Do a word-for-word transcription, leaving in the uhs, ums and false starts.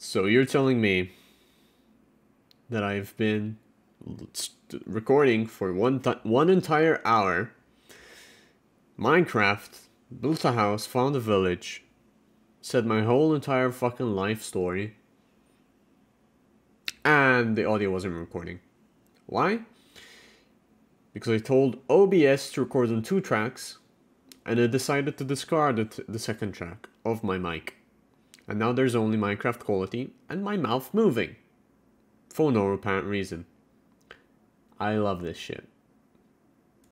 So you're telling me that I've been recording for one one entire hour, Minecraft, built a house, found a village, said my whole entire fucking life story, and the audio wasn't recording. Why? Because I told O B S to record on two tracks, and it decided to discard it, the second track of my mic. And now there's only Minecraft quality and my mouth moving. For no apparent reason. I love this shit.